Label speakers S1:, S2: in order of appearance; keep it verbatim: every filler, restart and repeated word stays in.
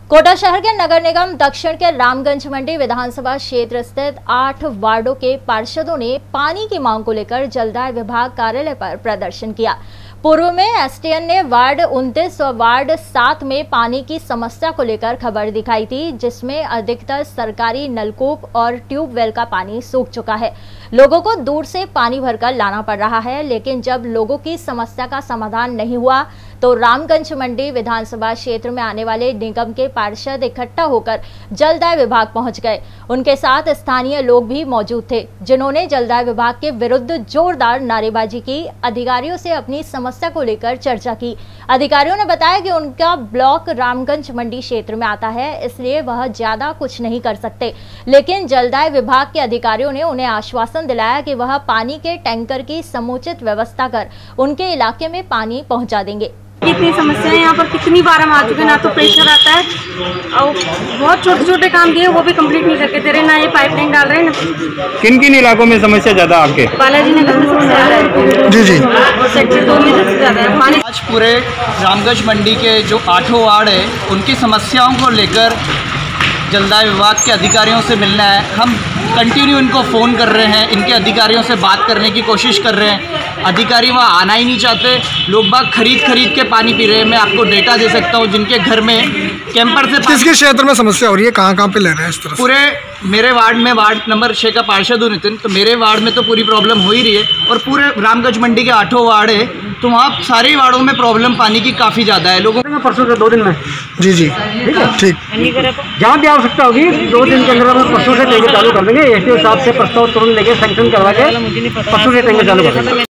S1: कोटा शहर के नगर निगम दक्षिण के रामगंज मंडी विधानसभा क्षेत्र स्थित आठ वार्डों के पार्षदों ने पानी की मांग को लेकर जलदाय विभाग कार्यालय पर प्रदर्शन किया। पूर्व में एसटीएन ने वार्ड उनतीस और वार्ड सात में पानी की समस्या को लेकर खबर दिखाई थी, जिसमें अधिकतर सरकारी नलकूप और ट्यूबवेल का पानी सूख चुका है। लोगों को दूर से पानी भरकर लाना पड़ रहा है, लेकिन जब लोगों की समस्या का समाधान नहीं हुआ तो रामगंज मंडी विधानसभा क्षेत्र में आने वाले निगम के पार्षद इकट्ठा होकर जलदाय विभाग पहुंच गए। उनके साथ स्थानीय लोग भी मौजूद थे, जिन्होंने जलदाय विभाग के विरुद्ध जोरदार नारेबाजी की। अधिकारियों से अपनी समस्या को लेकर चर्चा की। अधिकारियों ने बताया कि उनका ब्लॉक रामगंज मंडी क्षेत्र में आता है, इसलिए वह ज्यादा कुछ नहीं कर सकते, लेकिन जलदाय विभाग के अधिकारियों ने उन्हें आश्वासन दिलाया कि वह पानी के टैंकर की समुचित व्यवस्था कर उनके इलाके में पानी पहुंचा देंगे।
S2: कितनी समस्याएं यहाँ पर कितनी बार हम आ चुके हैं, ना तो प्रेशर आता है और बहुत छोटे छोटे काम दिए वो भी कंप्लीट नहीं करके दे रहे, ना ये पाइपलाइन डाल रहे हैं ना।
S3: किन किन इलाकों में समस्या ज्यादा आपके?
S2: बालाजी नगर में सबसे ज्यादा है।
S3: जी जी।
S2: और सेक्टर दो में सबसे ज्यादा है पानी।
S4: आज पूरे रामगंज मंडी के जो आठों वार्ड है उनकी समस्याओं को लेकर जलदाय विभाग के अधिकारियों से मिलना है। हम कंटिन्यू इनको फ़ोन कर रहे हैं, इनके अधिकारियों से बात करने की कोशिश कर रहे हैं। अधिकारी वहाँ आना ही नहीं चाहते। लोग बाग खरीद खरीद के पानी पी रहे हैं। मैं आपको डेटा दे सकता हूँ जिनके घर में कैंपर से
S3: किसके क्षेत्र में समस्या हो रही है, कहाँ कहाँ पे ले रहे हैं इस तरह?
S4: पूरे मेरे वार्ड में, वार्ड नंबर छः का पार्षद हूँ नितिन, तो मेरे वार्ड में तो पूरी प्रॉब्लम हो ही रही है और पूरे रामगंज मंडी के आठों वार्ड है तो वहाँ सारे वार्डों में प्रॉब्लम पानी की काफ़ी ज़्यादा है। लोगों
S5: में परसों से दो दिन में जी जी ठीक है ठीक जहाँ भी आवश्यकता होगी दो दिन के अंदर हम परसों से टैंकर चालू कर देंगे। एसडीओ साहब से प्रस्ताव तुरंत लेके सैंक्शन करवा के परसों से टैंकर चालू कर देंगे।